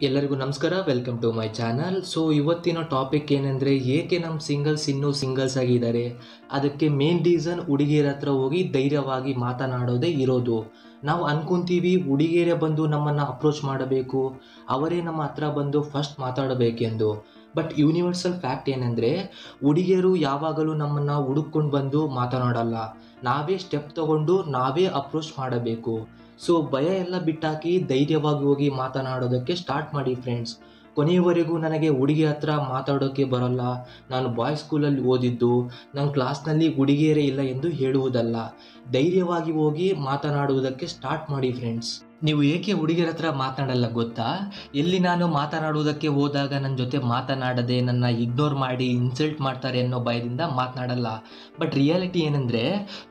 ಎಲ್ಲರಿಗೂ ನಮಸ್ಕಾರ, welcome to my channel. So ಇವತ್ತಿನ ಟಾಪಿಕ್ ಏನಂದರೆ, ಏಕೆ ನಮ್ಮ ಸಿಂಗಲ್ಸ್ ಇನ್ನೂ ಸಿಂಗಲ್ಸ್ ಆಗಿದ್ದಾರೆ. ಅದಕ್ಕೆ ಮೇನ್ ರೀಸನ್ ಹುಡುಗಿಯರ ಹತ್ರ ಹೋಗಿ ಧೈರ್ಯವಾಗಿ ಮಾತನಾಡೋದೇ ಇರೋದು. ನಾವು ಅನ್ಕೊಂತೀವಿ ಹುಡುಗಿಯರೇ ಬಂದು ನಮ್ಮನ್ನು ಅಪ್ರೋಚ್ ಮಾಡಬೇಕು, ಅವರೇ ನಮ್ಮ ಹತ್ರ ಬಂದು ಫಸ್ಟ್ ಮಾತಾಡಬೇಕೆಂದು. ಬಟ್ ಯೂನಿವರ್ಸಲ್ ಫ್ಯಾಕ್ಟ್ ಏನಂದರೆ, ಹುಡುಗಿಯರು ಯಾವಾಗಲೂ ನಮ್ಮನ್ನು ಹುಡುಕೊಂಡು ಬಂದು ಮಾತನಾಡಲ್ಲ. ನಾವೇ ಸ್ಟೆಪ್ ತಗೊಂಡು ನಾವೇ ಅಪ್ರೋಚ್ ಮಾಡಬೇಕು. ಸೊ ಭಯ ಎಲ್ಲ ಬಿಟ್ಟಾಕಿ ಧೈರ್ಯವಾಗಿ ಹೋಗಿ ಮಾತನಾಡೋದಕ್ಕೆ ಸ್ಟಾರ್ಟ್ ಮಾಡಿ ಫ್ರೆಂಡ್ಸ್. ಕೊನೆಯವರೆಗೂ ನನಗೆ ಹುಡುಗಿ ಹತ್ರ ಮಾತಾಡೋಕ್ಕೆ ಬರೋಲ್ಲ, ನಾನು ಬಾಯ್ಸ್ ಸ್ಕೂಲಲ್ಲಿ ಓದಿದ್ದು, ನನ್ನ ಕ್ಲಾಸ್ನಲ್ಲಿ ಹುಡುಗಿಯರೇ ಇಲ್ಲ ಎಂದು ಹೇಳುವುದಲ್ಲ. ಧೈರ್ಯವಾಗಿ ಹೋಗಿ ಮಾತನಾಡುವುದಕ್ಕೆ ಸ್ಟಾರ್ಟ್ ಮಾಡಿ ಫ್ರೆಂಡ್ಸ್. ನೀವು ಏಕೆ ಹುಡುಗಿಯರ ಹತ್ರ ಮಾತನಾಡಲ್ಲ ಗೊತ್ತಾ? ಎಲ್ಲಿ ನಾನು ಮಾತನಾಡುವುದಕ್ಕೆ ಹೋದಾಗ ನನ್ನ ಜೊತೆ ಮಾತನಾಡದೆ ನನ್ನ ಇಗ್ನೋರ್ ಮಾಡಿ ಇನ್ಸಲ್ಟ್ ಮಾಡ್ತಾರೆ ಅನ್ನೋ ಭಯದಿಂದ ಮಾತನಾಡಲ್ಲ. ಬಟ್ ರಿಯಾಲಿಟಿ ಏನಂದರೆ,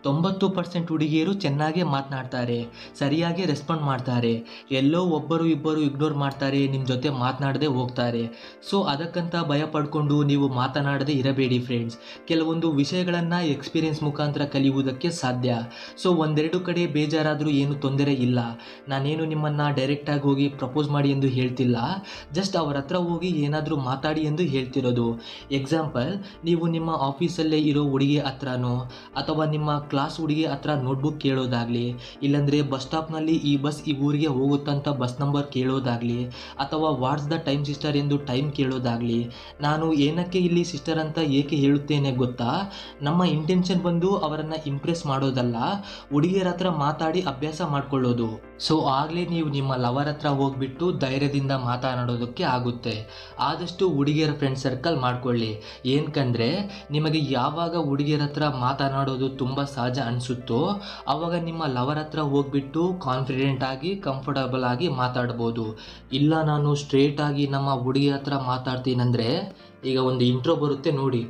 90% ಹುಡುಗಿಯರು ಚೆನ್ನಾಗೇ ಮಾತನಾಡ್ತಾರೆ, ಸರಿಯಾಗಿ ರೆಸ್ಪಾಂಡ್ ಮಾಡ್ತಾರೆ. ಎಲ್ಲೋ ಒಬ್ಬರು ಇಬ್ಬರು ಇಗ್ನೋರ್ ಮಾಡ್ತಾರೆ, ನಿಮ್ಮ ಜೊತೆ ಮಾತನಾಡದೆ ಹೋಗ್ತಾರೆ. ಸೊ ಅದಕ್ಕಂತ ಭಯ ಪಡ್ಕೊಂಡು ನೀವು ಮಾತನಾಡದೆ ಇರಬೇಡಿ ಫ್ರೆಂಡ್ಸ್. ಕೆಲವೊಂದು ವಿಷಯಗಳನ್ನು ಎಕ್ಸ್ಪೀರಿಯನ್ಸ್ ಮುಖಾಂತರ ಕಲಿಯುವುದಕ್ಕೆ ಸಾಧ್ಯ. ಸೊ ಒಂದೆರಡು ಕಡೆ ಬೇಜಾರಾದರೂ ಏನು ತೊಂದರೆ ಇಲ್ಲ. ನಾನೇನು ನಿಮ್ಮನ್ನು ಡೈರೆಕ್ಟಾಗಿ ಹೋಗಿ ಪ್ರಪೋಸ್ ಮಾಡಿ ಎಂದು ಹೇಳ್ತಿಲ್ಲ, ಜಸ್ಟ್ ಅವರ ಹತ್ರ ಹೋಗಿ ಏನಾದರೂ ಮಾತಾಡಿ ಎಂದು ಹೇಳ್ತಿರೋದು. ಎಕ್ಸಾಂಪಲ್, ನೀವು ನಿಮ್ಮ ಆಫೀಸಲ್ಲೇ ಇರೋ ಹುಡುಗಿ ಹತ್ರನೋ ಅಥವಾ ನಿಮ್ಮ ಕ್ಲಾಸ್ ಹುಡುಗಿ ಹತ್ರ ನೋಟ್ಬುಕ್ ಕೇಳೋದಾಗಲಿ, ಇಲ್ಲಾಂದರೆ ಬಸ್ ಸ್ಟಾಪ್ನಲ್ಲಿ ಈ ಬಸ್ ಈ ಊರಿಗೆ ಹೋಗುತ್ತಂತ ಬಸ್ ನಂಬರ್ ಕೇಳೋದಾಗಲಿ, ಅಥವಾ ವಾಟ್ಸ್ ದ ಟೈಮ್ ಸಿಸ್ಟರ್ ಎಂದು ಟೈಮ್ ಕೇಳೋದಾಗಲಿ. ನಾನು ಏನಕ್ಕೆ ಇಲ್ಲಿ ಸಿಸ್ಟರ್ ಅಂತ ಏಕೆ ಹೇಳುತ್ತೇನೆ ಗೊತ್ತಾ? ನಮ್ಮ ಇಂಟೆನ್ಷನ್ ಬಂದು ಅವರನ್ನು ಇಂಪ್ರೆಸ್ ಮಾಡೋದಲ್ಲ, ಹುಡುಗಿಯರ ಹತ್ರ ಮಾತಾಡಿ ಅಭ್ಯಾಸ ಮಾಡಿಕೊಳ್ಳೋದು. ಸೊ ಆಗಲೇ ನೀವು ನಿಮ್ಮ ಲವರ್ ಹತ್ರ ಹೋಗ್ಬಿಟ್ಟು ಧೈರ್ಯದಿಂದ ಮಾತನಾಡೋದಕ್ಕೆ ಆಗುತ್ತೆ. ಆದಷ್ಟು ಹುಡುಗಿಯರ ಫ್ರೆಂಡ್ ಸರ್ಕಲ್ ಮಾಡ್ಕೊಳ್ಳಿ. ಏನಕ್ಕಂದರೆ, ನಿಮಗೆ ಯಾವಾಗ ಹುಡುಗಿಯರ ಹತ್ರ ಮಾತನಾಡೋದು ತುಂಬ ಸಹಜ ಅನಿಸುತ್ತೋ ಆವಾಗ ನಿಮ್ಮ ಲವರ್ ಹತ್ರ ಹೋಗ್ಬಿಟ್ಟು ಕಾನ್ಫಿಡೆಂಟ್ ಆಗಿ ಕಂಫರ್ಟಬಲ್ ಆಗಿ ಮಾತಾಡ್ಬೋದು. ಇಲ್ಲ ನಾನು ಸ್ಟ್ರೇಟ್ ಆಗಿ ನಮ್ಮ ಹುಡುಗಿ ಹತ್ರ ಮಾತಾಡ್ತೀನಂದರೆ, ಈಗ ಒಂದು ಇಂಟ್ರೋ ಬರುತ್ತೆ ನೋಡಿ.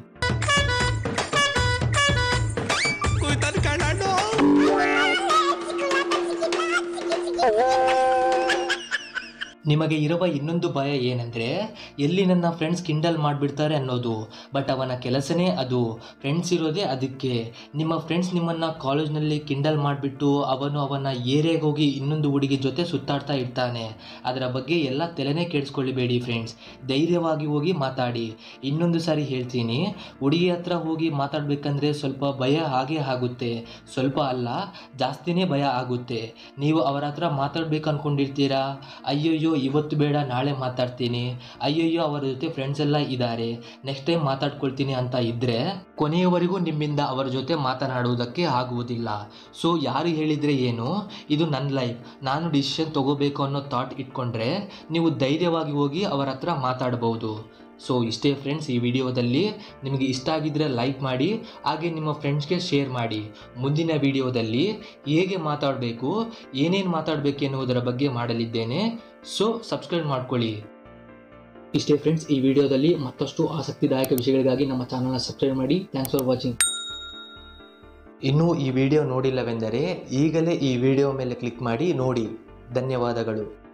ನಿಮಗೆ ಇರುವ ಇನ್ನೊಂದು ಭಯ ಏನಂದರೆ, ಎಲ್ಲಿ ನನ್ನ ಫ್ರೆಂಡ್ಸ್ ಕಿಂಡಲ್ ಮಾಡಿಬಿಡ್ತಾರೆ ಅನ್ನೋದು. ಬಟ್ ಅವನ ಕೆಲಸನೇ ಅದು, ಫ್ರೆಂಡ್ಸ್ ಇರೋದೇ ಅದಕ್ಕೆ. ನಿಮ್ಮ ಫ್ರೆಂಡ್ಸ್ ನಿಮ್ಮನ್ನು ಕಾಲೇಜ್ನಲ್ಲಿ ಕಿಂಡಲ್ ಮಾಡಿಬಿಟ್ಟು ಅವನ ಏರಿಯಾಗೆ ಹೋಗಿ ಇನ್ನೊಂದು ಹುಡುಗಿ ಜೊತೆ ಸುತ್ತಾಡ್ತಾ ಇರ್ತಾನೆ. ಅದರ ಬಗ್ಗೆ ಎಲ್ಲ ತಲೆನೇ ಕೆಡಿಸ್ಕೊಳ್ಳಬೇಡಿ ಫ್ರೆಂಡ್ಸ್. ಧೈರ್ಯವಾಗಿ ಹೋಗಿ ಮಾತಾಡಿ. ಇನ್ನೊಂದು ಸಾರಿ ಹೇಳ್ತೀನಿ, ಹುಡುಗಿ ಹತ್ರ ಹೋಗಿ ಮಾತಾಡಬೇಕಂದ್ರೆ ಸ್ವಲ್ಪ ಭಯ ಹಾಗೇ ಆಗುತ್ತೆ. ಸ್ವಲ್ಪ ಅಲ್ಲ, ಜಾಸ್ತಿನೇ ಭಯ ಆಗುತ್ತೆ. ನೀವು ಅವರ ಹತ್ರ ಮಾತಾಡ್ಬೇಕು ಅಂದ್ಕೊಂಡಿರ್ತೀರಾ, ಅಯ್ಯಯ್ಯೋ ಇವತ್ತು ಬೇಡ ನಾಳೆ ಮಾತಾಡ್ತೀನಿ, ಅಯ್ಯಯ್ಯೋ ಅವರ ಜೊತೆ ಫ್ರೆಂಡ್ಸ್ ಎಲ್ಲ ಇದ್ದಾರೆ, ನೆಕ್ಸ್ಟ್ ಟೈಮ್ ಮಾತಾಡ್ಕೊಳ್ತೀನಿ ಅಂತ ಇದ್ದರೆ ಕೊನೆಯವರೆಗೂ ನಿಮ್ಮಿಂದ ಅವರ ಜೊತೆ ಮಾತನಾಡುವುದಕ್ಕೆ ಆಗುವುದಿಲ್ಲ. ಸೊ ಯಾರು ಹೇಳಿದರೆ ಏನು, ಇದು ನನ್ನ ಲೈಫ್, ನಾನು ಡಿಸಿಷನ್ ತಗೋಬೇಕು ಅನ್ನೋ ಥಾಟ್ ಇಟ್ಕೊಂಡ್ರೆ ನೀವು ಧೈರ್ಯವಾಗಿ ಹೋಗಿ ಅವರ ಹತ್ರ ಮಾತಾಡ್ಬೋದು. ಸೊ ಇಷ್ಟೇ ಫ್ರೆಂಡ್ಸ್ ಈ ವಿಡಿಯೋದಲ್ಲಿ. ನಿಮಗೆ ಇಷ್ಟ ಆಗಿದ್ದರೆ ಲೈಕ್ ಮಾಡಿ, ಹಾಗೆ ನಿಮ್ಮ ಫ್ರೆಂಡ್ಸ್ಗೆ ಶೇರ್ ಮಾಡಿ. ಮುಂದಿನ ವಿಡಿಯೋದಲ್ಲಿ ಹೇಗೆ ಮಾತಾಡಬೇಕು, ಏನೇನು ಮಾತಾಡಬೇಕು ಎನ್ನುವುದರ ಬಗ್ಗೆ ಮಾಡಲಿದ್ದೇನೆ. ಸೊ ಸಬ್ಸ್ಕ್ರೈಬ್ ಮಾಡ್ಕೊಳ್ಳಿ. ಇಷ್ಟೇ ಫ್ರೆಂಡ್ಸ್ ಈ ವಿಡಿಯೋದಲ್ಲಿ. ಮತ್ತಷ್ಟು ಆಸಕ್ತಿದಾಯಕ ವಿಷಯಗಳಿಗಾಗಿ ನಮ್ಮ ಚಾನಲ್ನ ಸಬ್ಸ್ಕ್ರೈಬ್ ಮಾಡಿ. Thanks for watching. ಇನ್ನೂ ಈ ವಿಡಿಯೋ ನೋಡಿಲ್ಲವೆಂದರೆ ಈಗಲೇ ಈ ವಿಡಿಯೋ ಮೇಲೆ ಕ್ಲಿಕ್ ಮಾಡಿ ನೋಡಿ. ಧನ್ಯವಾದಗಳು.